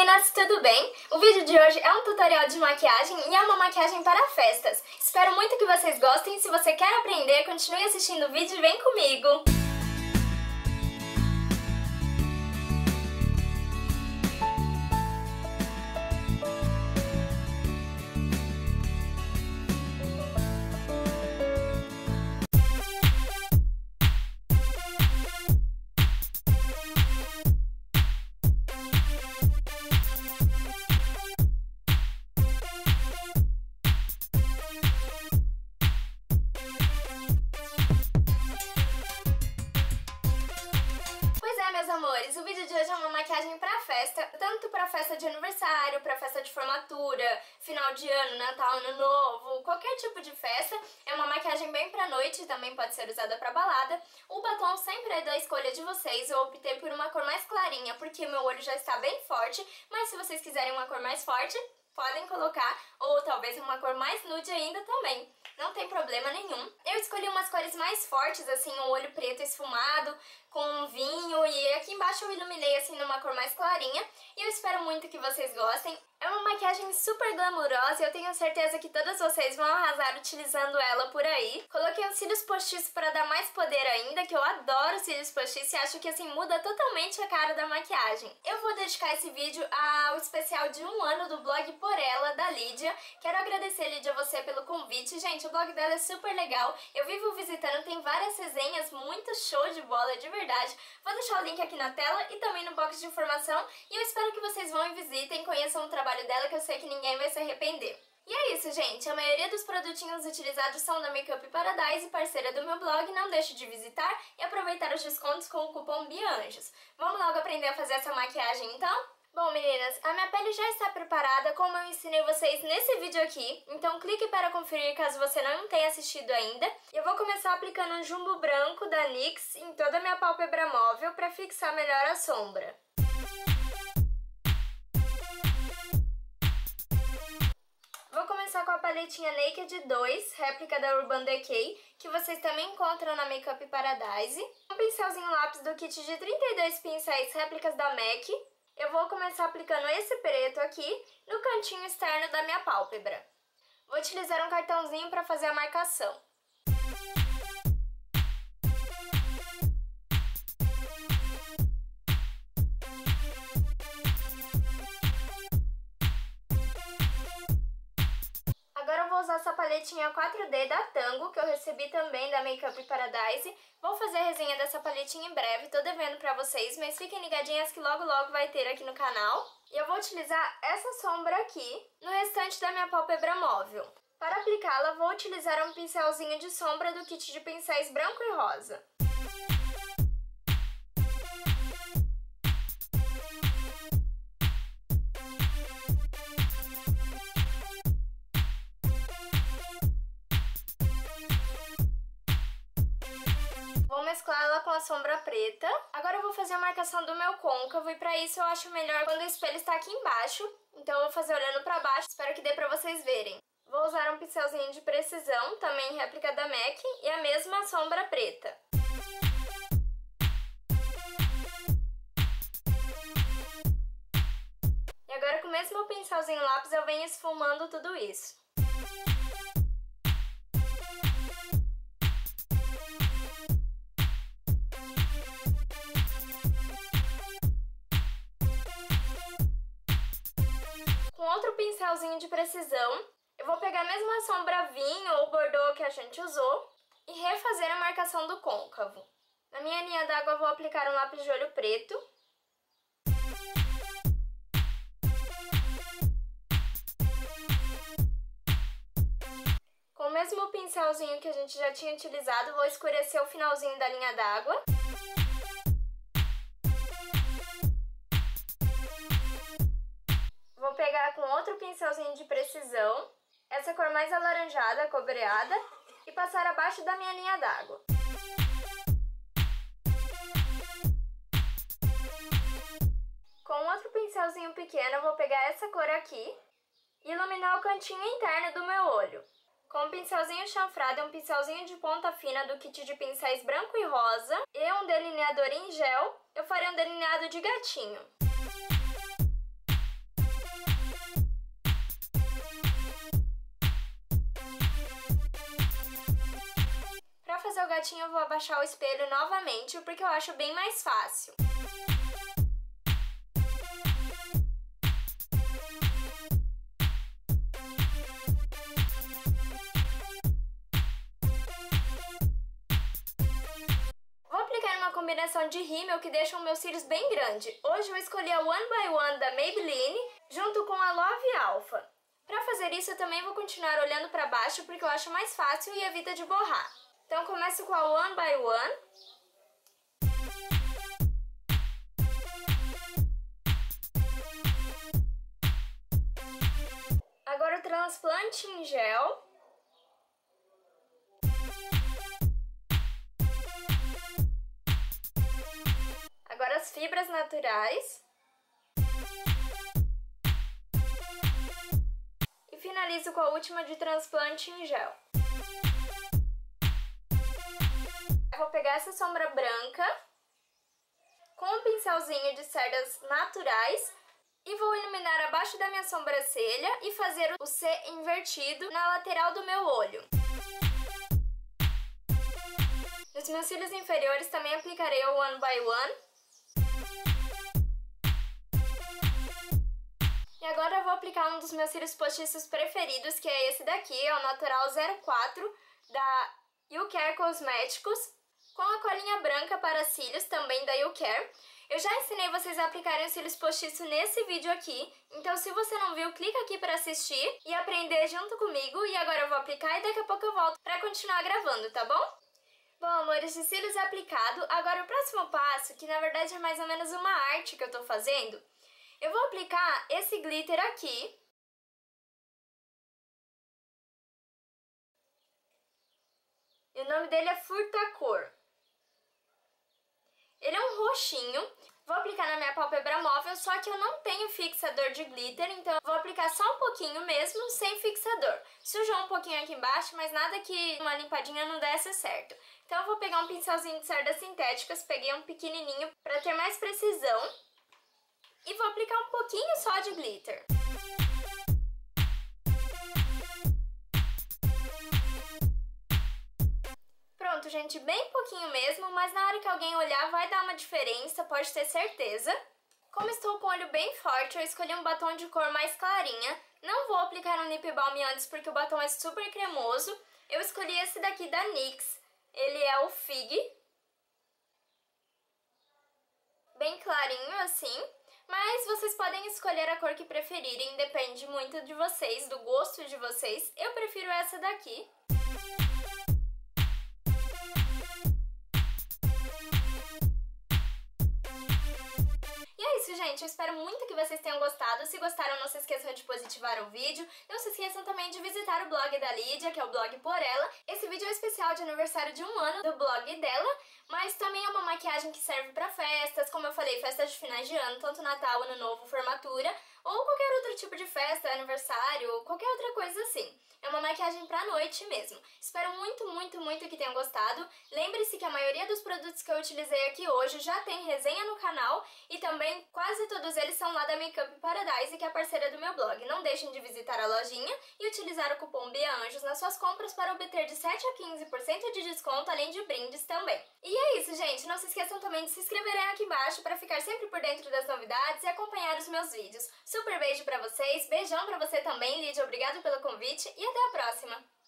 meninas, tudo bem? O vídeo de hoje é um tutorial de maquiagem e é uma maquiagem para festas. Espero muito que vocês gostem. Se você quer aprender, continue assistindo o vídeo e vem comigo! Meus amores, o vídeo de hoje é uma maquiagem pra festa, tanto pra festa de aniversário, pra festa de formatura, final de ano, Natal, Ano Novo, qualquer tipo de festa. É uma maquiagem bem pra noite, também pode ser usada pra balada. O batom sempre é da escolha de vocês, eu optei por uma cor mais clarinha porque meu olho já está bem forte, mas se vocês quiserem uma cor mais forte, podem colocar, ou talvez uma cor mais nude ainda também. Não tem problema nenhum. Eu escolhi umas cores mais fortes, assim, um olho preto esfumado, com vinho, e aqui embaixo eu iluminei, assim, numa cor mais clarinha. E eu espero muito que vocês gostem. É uma maquiagem super glamurosa e eu tenho certeza que todas vocês vão arrasar utilizando ela por aí. Coloquei os cílios postiços para dar mais poder ainda, que eu adoro cílios postiços e acho que assim muda totalmente a cara da maquiagem. Eu vou dedicar esse vídeo ao especial de 1 ano do blog Por Ela, da Lídia. Quero agradecer, Lídia, você pelo convite. Gente, o blog dela é super legal. Eu vivo visitando, tem várias resenhas, muito show de bola, de verdade. Vou deixar o link aqui na tela e também no box de informação. E eu espero que vocês vão e visitem, conheçam o trabalho dela, que eu sei que ninguém vai se arrepender. E é isso, gente. A maioria dos produtinhos utilizados são da Makeup Paradise, parceira do meu blog. Não deixe de visitar e aproveitar os descontos com o cupom BIANJOS. Vamos logo aprender a fazer essa maquiagem, então? Bom, meninas, a minha pele já está preparada, como eu ensinei vocês nesse vídeo aqui. Então clique para conferir caso você não tenha assistido ainda. Eu vou começar aplicando um jumbo branco da NYX em toda a minha pálpebra móvel para fixar melhor a sombra. Vou começar com a paletinha Naked 2, réplica da Urban Decay, que vocês também encontram na Makeup Paradise. Um pincelzinho lápis do kit de 32 pincéis réplicas da MAC. Eu vou começar aplicando esse preto aqui no cantinho externo da minha pálpebra. Vou utilizar um cartãozinho para fazer a marcação. Usar essa paletinha 4D da Tango, que eu recebi também da Makeup Paradise. Vou fazer a resenha dessa paletinha em breve, tô devendo pra vocês, mas fiquem ligadinhas que logo logo vai ter aqui no canal. E eu vou utilizar essa sombra aqui no restante da minha pálpebra móvel. Para aplicá-la, vou utilizar um pincelzinho de sombra do kit de pincéis branco e rosa. Mesclar ela com a sombra preta. Agora eu vou fazer a marcação do meu côncavo e pra isso eu acho melhor quando o espelho está aqui embaixo. Então eu vou fazer olhando pra baixo, espero que dê pra vocês verem. Vou usar um pincelzinho de precisão, também réplica da MAC, e a mesma sombra preta. E agora com o mesmo pincelzinho lápis eu venho esfumando tudo isso. Com outro pincelzinho de precisão, eu vou pegar a mesma sombra vinho ou bordô que a gente usou e refazer a marcação do côncavo. Na minha linha d'água eu vou aplicar um lápis de olho preto. Com o mesmo pincelzinho que a gente já tinha utilizado, vou escurecer o finalzinho da linha d'água. Vou pegar com outro pincelzinho de precisão, essa cor mais alaranjada, cobreada, e passar abaixo da minha linha d'água. Com outro pincelzinho pequeno, eu vou pegar essa cor aqui e iluminar o cantinho interno do meu olho. Com um pincelzinho chanfrado e um pincelzinho de ponta fina do kit de pincéis branco e rosa e um delineador em gel, eu farei um delineado de gatinho. gatinho eu vou abaixar o espelho novamente, porque eu acho bem mais fácil. Combinação de rímel que deixam meus cílios bem grandes. Hoje eu escolhi a One by One da Maybelline junto com a Love Alpha. Para fazer isso eu também vou continuar olhando para baixo porque eu acho mais fácil e evita de borrar. Então começo com a One by One. Agora o transplante em gel. Agora as fibras naturais. E finalizo com a última de transplante em gel. Eu vou pegar essa sombra branca com um pincelzinho de cerdas naturais e vou iluminar abaixo da minha sobrancelha e fazer o C invertido na lateral do meu olho. Nos meus cílios inferiores também aplicarei o One by One. E agora eu vou aplicar um dos meus cílios postiços preferidos, que é esse daqui, é o Natural 04 da YouCare Cosméticos, com a colinha branca para cílios, também da YouCare. Eu já ensinei vocês a aplicarem os cílios postiços nesse vídeo aqui, então se você não viu, clica aqui para assistir e aprender junto comigo. E agora eu vou aplicar e daqui a pouco eu volto para continuar gravando, tá bom? Bom, amores, de cílios aplicado, agora o próximo passo, que na verdade é mais ou menos uma arte que eu tô fazendo. Eu vou aplicar esse glitter aqui. E o nome dele é Furtacor. Ele é um roxinho. Vou aplicar na minha pálpebra móvel, só que eu não tenho fixador de glitter, então eu vou aplicar só um pouquinho mesmo, sem fixador. Sujou um pouquinho aqui embaixo, mas nada que uma limpadinha não desse certo. Então eu vou pegar um pincelzinho de cerdas sintéticas, peguei um pequenininho para ter mais precisão. E vou aplicar um pouquinho só de glitter. Pronto, gente, bem pouquinho mesmo, mas na hora que alguém olhar vai dar uma diferença, pode ter certeza. Como estou com o olho bem forte, eu escolhi um batom de cor mais clarinha. Não vou aplicar um lip balm antes porque o batom é super cremoso. Eu escolhi esse daqui da NYX, ele é o Fig. Bem clarinho assim. Mas vocês podem escolher a cor que preferirem, depende muito de vocês, do gosto de vocês. Eu prefiro essa daqui. E é isso, gente. Eu espero muito que vocês tenham gostado. Se gostaram, não se esqueçam de positivar o vídeo. Não se esqueçam também de visitar o blog da Lídia, que é o blog Por Ela. Esse vídeo é especial de aniversário de 1 ano do blog dela. Mas também é uma maquiagem que serve pra festas, como eu falei, festas de finais de ano, tanto Natal, Ano Novo, formatura, ou qualquer outro tipo de festa, aniversário, qualquer outra coisa assim. É uma maquiagem pra noite mesmo. Espero muito, muito, muito que tenham gostado. Lembre-se que a maioria dos produtos que eu utilizei aqui hoje já tem resenha no canal e também quase todos eles são lá da Makeup Paradise, que é a parceira do meu blog. Não deixem de visitar a lojinha e utilizar o cupom BIAANJOS nas suas compras para obter de 7 a 15% de desconto, além de brindes também. E é isso, gente. Não se esqueçam também de se inscreverem aqui embaixo para ficar sempre por dentro das novidades e acompanhar os meus vídeos. Super beijo pra vocês, beijão pra você também, Lídia. Obrigada pelo convite e até a próxima!